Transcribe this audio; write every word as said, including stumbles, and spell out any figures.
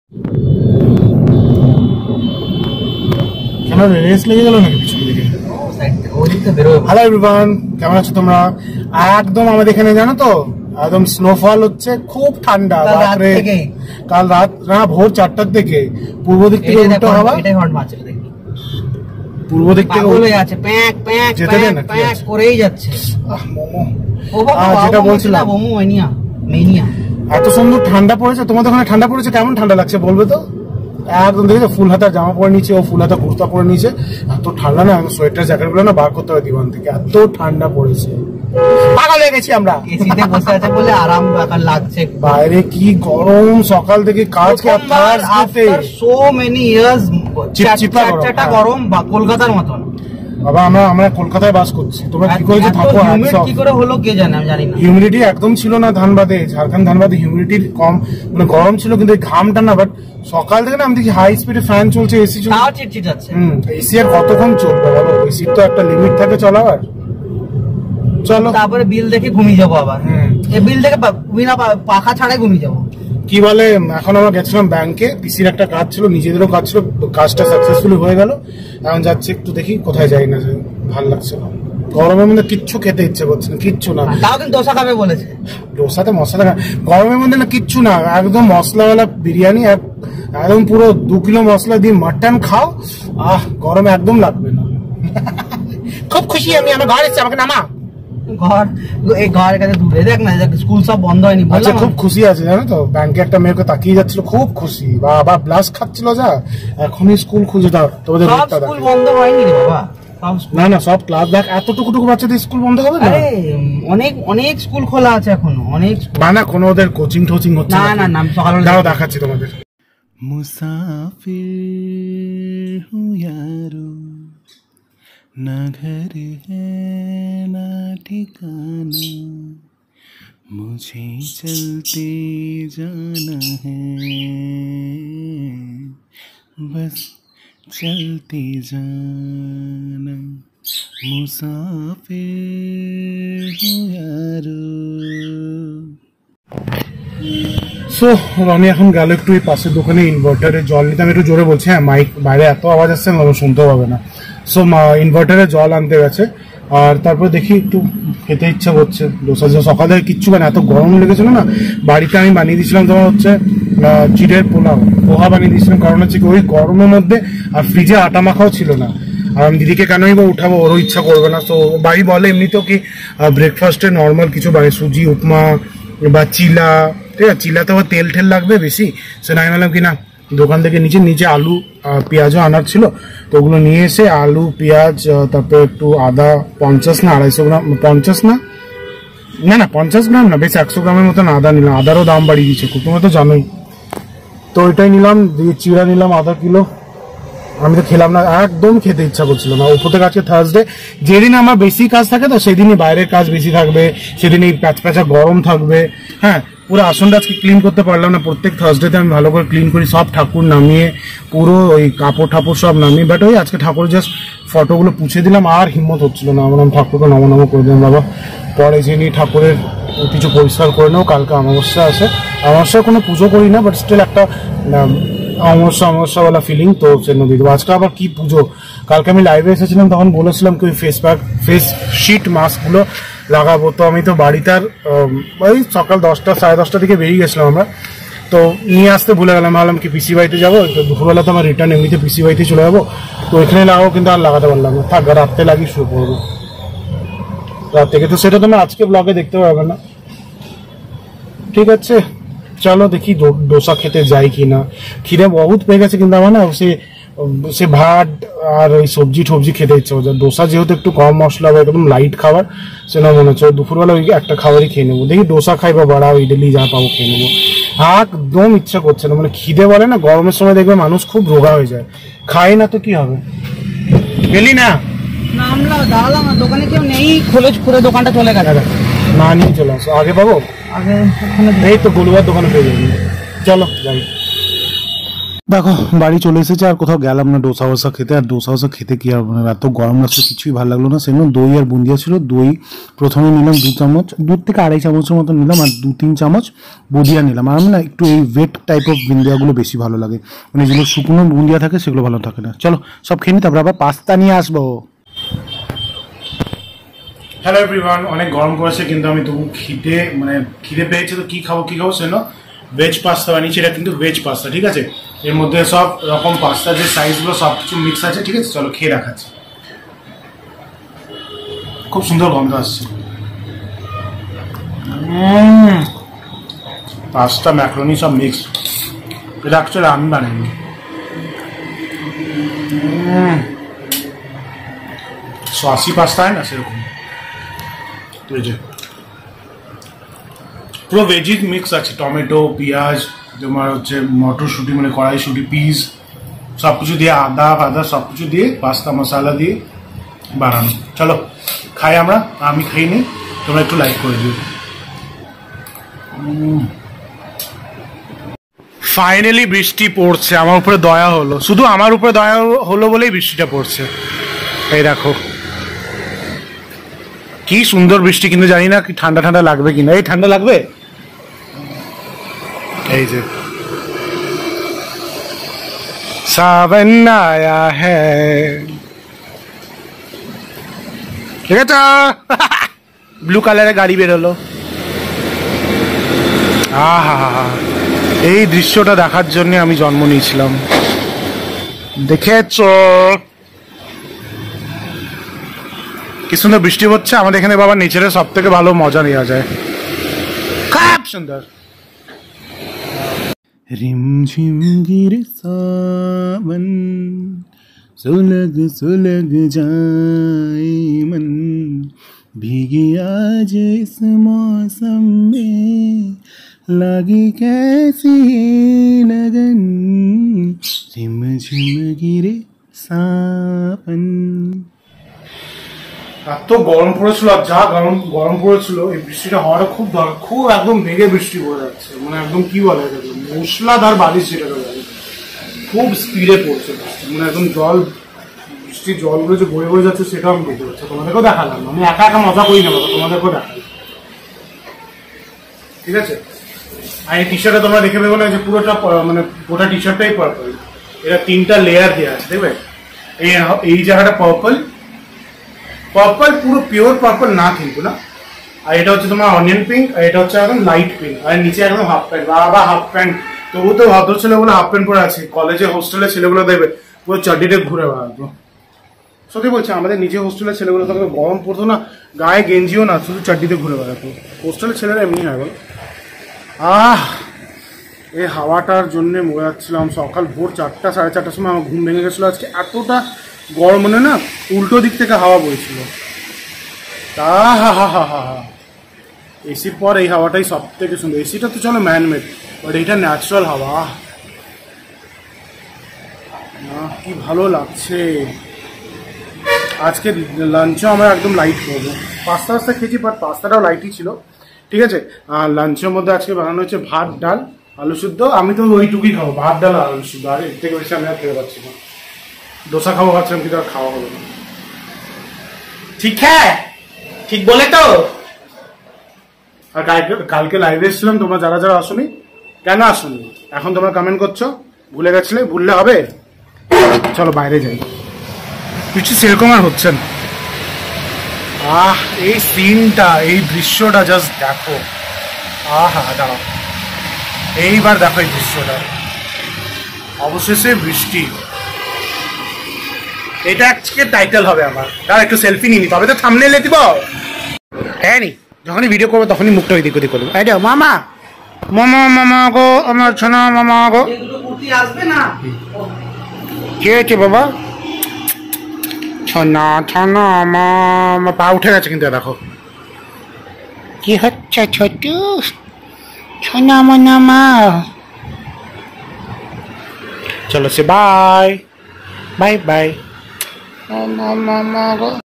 কেন রেস লেগে গেল নাকি পিছন দিকে? হ্যালো এভরিওয়ান, কেমন আছো তোমরা? একদম আমাদের এখানে জানো তো একদম স্নোফল হচ্ছে, খুব ঠান্ডা। রাত্রে কাল রাত না ভোর চারটার থেকে পূর্ব দিক থেকে উল্টো হাওয়া, পূর্ব দিক থেকে যেতে দেন করেই যাচ্ছে। যেটা বলছিলাম এত সুন্দর ঠান্ডা পড়েছে, তোমাদের ওখানে ঠান্ডা পড়েছে? কেমন ঠান্ডা লাগছে বলবে তো? একদম দেখেছো ফুল হাতা জামা পরে নিচে, ও ফুল হাতা কুর্তা পরে নিচে। এত ঠান্ডা না, সোয়েটার জ্যাকেট গুলো না বার করতে হবে দিবান থেকে, এত ঠান্ডা পড়েছে। পাগল হয়ে গেছি আমরা, এসিতে বসে আছে বলে আরাম লাগছে। বাইরে কি গরম, সকাল থেকে কাজ করতে সো মেনি ইয়ার্স চিপচিপা গরম, কলকাতার মতন। বাবা আমরা আমরা কলকাতায় বাস করছি, তোমরা কি করে যে থাকো? কি করে হলো কে জানে, আমি জানি না। হিউমিডিটি একদম ছিল না ধানবাদে, ঝাড়খণ্ড ধানবাদে হিউমিডিটি কম, মানে গরম ছিল কিন্তু ঘামটা না। বাট সকাল থেকে না আমি দেখি হাই স্পিডে ফ্যান চলছে, এসি চলছে, তাও চিটচিট আছে। হুম, এসি আর কতক্ষণ চলবে বলো? এসির তো একটা লিমিট থাকে চলাবার। চলো তারপরে বিল দেখে ঘুমিয়ে যাবো আবার। এই বিল দেখে বিনা পাখা ছাড়াই ঘুমিয়ে যাবো। কি বলে, এখন আমরা গেছিলাম ব্যাংকে, পিসির একটা কাজ ছিল, নিজেদেরও কাজ ছিল, কাজটা সাকসেসফুলি হয়ে গেল। এখন যাচ্ছে একটু দেখি কোথায় যাই না, ভালো লাগছে না। গরমের মধ্যে কিচ্ছু খেতে ইচ্ছে করছে না, কিচ্ছু না। তাও কিন্তু ডোসা খাবে বলেছে। ডোসাতে মশলা, গরমের মধ্যে না কিচ্ছু না, একদম মশলাওয়ালা বিরিয়ানি, একদম পুরো দু কিলো মশলা দিয়ে মাটন খাও, আহ গরমে একদম লাগবে না। খুব খুশি আমি, আমার ঘর এসেছে, আমাকে নামা। ঘর এই ঘরের কাছে দূরে দেখ না, স্কুল সব বন্ধ হয়নি। আচ্ছা খুব খুশি আছে জানো তো, ব্যাংকে একটা মেয়েকে তাকিয়ে যাচ্ছিল, খুব খুশি। বাবা ব্লাস খাচ্ছিল যা, এখনই স্কুল খুঁজে দাও তোমাদের। স্কুল বন্ধ হয়নি রে বাবা, না না সব ক্লাস দেখ, এতটুকু বাচ্চাদের স্কুল বন্ধ হবে না? অনেক অনেক স্কুল খোলা আছে এখনো, অনেক। না না কোনো ওদের কোচিং টোচিং হচ্ছে না। না না সকালে দাও, দেখাচ্ছি তোমাদের। মুসাফির হুঁ ইয়ারো, না ঘর হ্যায় না ঠিকানা, মুঝে চলতে জানা হ্যায়, বস চলতে জানা, মুসাফির হুঁ ইয়ারো। সো রনি এখন গেল একটু এই পাশের দোকানে ইনভার্টারে জল নিতে। আমি একটু জোরে বলছি, হ্যাঁ মাইক বাইরে এত আওয়াজ আসছে না, শুনতেও পাবে না। সো ইনভার্টারে জল আনতে গেছে, আর তারপর দেখি একটু খেতে ইচ্ছা করছে ডোসা। সকাল থেকে কিচ্ছু মানে এত গরম লেগেছিল না, বাড়িতে আমি বানিয়ে দিয়েছিলাম তোমার হচ্ছে চিড়ের পোলাও, পোহা বানিয়ে দিয়েছিলাম। কারণ হচ্ছে কি ওই গরমের মধ্যে, আর ফ্রিজে আটা মাখাও ছিল না। আর আমি দিদিকে কেনই বা উঠাবো, ওরও ইচ্ছা করবে না। তো বাড়ি বলে এমনিতেও কি ব্রেকফাস্টে নর্মাল কিছু বানিয়ে, সুজি উপমা বা চিলা, ঠিক আছে, চিলাতে আবার তেল ঠেল লাগবে বেশি। সে না আমি বললাম কি না, দোকান থেকে নিচে নিচে আলু পেঁয়াজও আনার ছিল, তো ওগুলো নিয়ে এসে আলু পেঁয়াজ তারপরে একটু আদা, পঞ্চাশ না আড়াইশো গ্রাম, পঞ্চাশ না না না পঞ্চাশ গ্রাম না, বেশ একশো গ্রামের মতন আদা নিলাম। আদারও দাম বাড়িয়ে দিচ্ছে খুব, তোমরা তো জানোই। তো ওইটাই নিলাম, দিয়ে চিড়া নিলাম আধা কিলো। আমি তো খেলাম না, একদম খেতে ইচ্ছা করছিল না। উপর থেকে আজকে থার্সডে, যেদিন আমার বেশি কাজ থাকে তো সেদিনই বাইরের কাজ বেশি থাকবে, সেদিনই প্যাচ প্যাচা গরম থাকবে। হ্যাঁ পুরো আসনটা আজকে ক্লিন করতে পারলাম না। প্রত্যেক থার্সডেতে আমি ভালো করে ক্লিন করি, সব ঠাকুর নামিয়ে, পুরো ওই কাপড় ঠাকুর সব নামিয়ে। বাট ওই আজকে ঠাকুর জাস্ট ফটোগুলো পুছে দিলাম, আর হিম্মত হচ্ছিল না আমার। আমি ঠাকুরকে নমো নমো করে দিলাম, বাবা পরে যিনি ঠাকুরের কিছু পরিষ্কার করে নেও, কালকে অমাবস্যা আছে। অমাবস্যায় কোনো পুজো করি না, বাট স্টিল একটা অমাবস্যা অমাবস্যাওয়ালা ফিলিং, তো সেজন্য দিয়ে দেবো। আজকে আবার কি পুজো, কালকে আমি লাইভে এসেছিলাম, তখন বলেছিলাম কি ওই ফেস প্যাক ফেস শিট মাস্কগুলো লাগাবো। তো আমি তো বাড়িতে আর ওই সকাল দশটা সাড়ে দশটা থেকে বেরিয়ে গেছিলাম আমরা, তো নিয়ে আসতে ভুলে গেলাম। ভাবলাম কি পিসি বাড়িতে যাবো, তো দুপুরবেলা তো আমার রিটার্ন, এমনিতে পিসি বাড়িতে চলে যাবো, তো এখানে লাগাবো, কিন্তু আর লাগাতে পারলাম না। থাক রাত্রে লাগিয়ে শুরু করবো রাত থেকে, তো সেটা তোমরা আজকে ব্লগে দেখতে পাবে না। ঠিক আছে চলো দেখি ডোসা খেতে যাই কিনা, খিদে বহুত পেয়ে গেছে। কিন্তু আমার না সে সে ভাত আর ওই সবজি টবজি খেতে ইচ্ছে হচ্ছে। ডোসা যেহেতু একটু কম মশলা বা একদম লাইট খাবার, সেটা মনে হচ্ছে দুপুরবেলা ওই একটা খাবারই খেয়ে নেবো। দেখি ডোসা খাই বা বড়া ইডলি যা পাবো খেয়ে নেবো। একদম ইচ্ছা করছে না, মানে খিদে বলে না, গরমের সময় দেখবে মানুষ খুব রোগা হয়ে যায়। খাই না তো কি হবে। গেলি না, নামলাম দাঁড়ালাম না, দোকানে কেউ নেই, খুলে খুলে দোকানটা চলে গেছে। না নিয়ে চলে আসো, আগে পাবো, আগে এই তো গলুয়ার দোকানে পেয়ে যাবি। চলো যাই। দেখো বাড়ি চলে এসেছে, আর কোথাও গেলাম না ডোসা ওসা খেতে। আর ডোসা ওসা খেতে কি আর মানে এত গরম লাগছে, কিছুই ভালো লাগলো না। সেজন্য দই আর বুন্দিয়া ছিল। দই প্রথমে নিলাম দু চামচ, দু থেকে আড়াই চামচের মতো নিলাম, আর দু তিন চামচ বুন্দিয়া নিলাম। আর আমি না একটু এই ওয়েট টাইপ অফ বুন্দিয়াগুলো বেশি ভালো লাগে, মানে যেগুলো শুকনো বুন্দিয়া থাকে সেগুলো ভালো থাকে না। চলো সব খেয়ে নি, তারপর আবার পাস্তা নিয়ে আসবো। হ্যালো এভরিওয়ান, অনেক গরম পড়েছে কিন্তু আমি তবু খিদে মানে খিদে পেয়েছে তো কি খাবো কি খাবো সেজন্য ভেজ পাস্তা বানিয়েছি। এটা কিন্তু ভেজ পাস্তা, ঠিক আছে। এর মধ্যে সব রকম পাস্তা যে সাইজগুলো সব কিছু মিক্স আছে, ঠিক আছে। চলো খেয়ে দেখাচ্ছি। খুব সুন্দর গন্ধ আসছে। পাস্তা ম্যাকারনি সব মিক্স। এটা অ্যাকচুয়ালি আমি বানাইনি। সসি পাস্তা হয় না সেরকম। পুরো ভেজিজ মিক্স আছে, টমেটো, পেঁয়াজ, তোমার হচ্ছে মটরশুঁটি মানে কড়াইশুঁটি, পিস সব কিছু দিয়ে, আদা ফাদা সব কিছু দিয়ে, পাস্তা মশলা দিয়ে বানানো। চলো খাই আমরা। আমি খাইনি, তোমরা একটু লাইক করে দিও। ফাইনালি বৃষ্টি পড়ছে, আমার উপরে দয়া হলো। শুধু আমার উপরে দয়া হলো বলেই বৃষ্টিটা পড়ছে। এই দেখো কি সুন্দর বৃষ্টি, কিন্তু জানি না কি ঠান্ডা ঠান্ডা লাগবে কিনা। এই ঠান্ডা লাগবে। এই যে सावन आया है, ঠিক আছে। ব্লু কালারের গাড়ি বেরোলো। আহা, এই দৃশ্যটা দেখার জন্য আমি জন্ম নিয়েছিলাম। দেখেছো কি সুন্দর বৃষ্টি হচ্ছে আমাদের এখানে। বাবা নেচারের সব থেকে ভালো মজা নেওয়া যায়, খুব সুন্দর। रिमझिम गिरे सावन, सुलग सुलग जाए मन, भीगे आज इस मौसम में, लगी कैसी लगन, रिमझिम गिरे सावन। এত গরম পড়েছিল, আর যা গরম গরম পড়েছিল, এই বৃষ্টিটা হওয়াটা খুব দরকার। খুব একদম বেগে বৃষ্টি পড়ে যাচ্ছে, মানে একদম কি বলে মশলাদার বারিশ যেটাকে বলে, খুব স্পিডে পড়ছে বৃষ্টি। মানে একদম জল, বৃষ্টির জলগুলো যে বয়ে বয়ে যাচ্ছে সেটাও আমি দেখতে পাচ্ছি। তোমাদেরকেও দেখালাম, আমি একা একা মজা করি না বাবা, তোমাদেরকেও দেখাই, ঠিক আছে। আর এই টি শার্টে তোমরা দেখে পেবো না যে পুরোটা মানে গোটা টি শার্টটাই পার্পল। এটা তিনটা লেয়ার দেওয়া আছে, দেখবে। এই এই জায়গাটা পার্পল, পার্পল পুরো পিওর পার্পল না কিন্তু না। আর এটা হচ্ছে তোমার অনিয়ন পিঙ্ক, আর এটা হচ্ছে একদম লাইট পিঙ্ক, আর নিচে একদম হাফ প্যান্ট। বা হাফ প্যান্ট তবু তো ভদ্র ছেলেগুলো হাফ প্যান্ট পরে আছে। কলেজে হোস্টেলের ছেলেগুলো দেখবে পুরো চাটিতে ঘুরে বেড়াতো। সত্যি বলছি, আমাদের নিচে হোস্টেলের ছেলেগুলো তখন গরম পড়তো না, গায়ে গেঞ্জিও না, শুধু চাটিতে ঘুরে বেড়াতো। হোস্টেলের ছেলেরা এমনি হয় বল। আহ এই হাওয়াটার জন্যে মরে যাচ্ছিলাম। সকাল ভোর চারটা সাড়ে চারটার সময় আমার ঘুম ভেঙে গেছিলো। আজকে এতটা গরম, মানে না উল্টো দিক থেকে হাওয়া বইছিল। তা হা হা হা হা হা এসির পর এই হাওয়াটাই সব থেকে সুন্দর। এসিটা তো চলো ম্যানমেড, বাট এইটা ন্যাচারাল হাওয়া। না কি ভালো লাগছে। আজকে লাঞ্চও আমরা একদম লাইট করবো। পাস্তা পাস্তা খেয়েছি, বাট পাস্তাটাও লাইটই ছিল, ঠিক আছে। আর লাঞ্চের মধ্যে আজকে বানানো হচ্ছে ভাত, ডাল, আলু সিদ্ধ। আমি তো ওইটুকুই খাবো, ভাত, ডাল, আলু সিদ্ধ। আর এর থেকে বেশি আমি আর খেতে পারছি না। ডোসা খাবো ভাবছিলাম, কিন্তু আর খাওয়া হলো না। ঠিক হ্যাঁ, ঠিক বলে তো। আর কালকে কালকে লাইভে এসেছিলাম, তোমরা যারা যারা আসোনি, কেন আসোনি এখন তোমরা কমেন্ট করছো, ভুলে গেছিলে। ভুললে হবে, চলো বাইরে যাই। কিছু সেরকম আর হচ্ছে না। আহ এই সিনটা, এই দৃশ্যটা জাস্ট দেখো। আহা দাঁড়াও, এইবার দেখো এই দৃশ্যটা। অবশেষে বৃষ্টি। এটা আজকে টাইটেল হবে আমার। দাঁড়া একটু সেলফি নিয়ে নি, তবে তো থাম্বনেইলে দিব। হ্যাঁ নি, যখনই ভিডিও করবো তখনই মুখটা ওইদিক ওদিক করবো। এই যাও মামা, মামা মামা গো, আমার সোনা মামা গো। কে হয়েছে বাবা? সোনা সোনা মামা। পা উঠে গেছে কিন্তু, দেখো কি হচ্ছে ছোটু, সোনা মনা মা। চলো সে বাই বাই বাই। মামা মামা গো।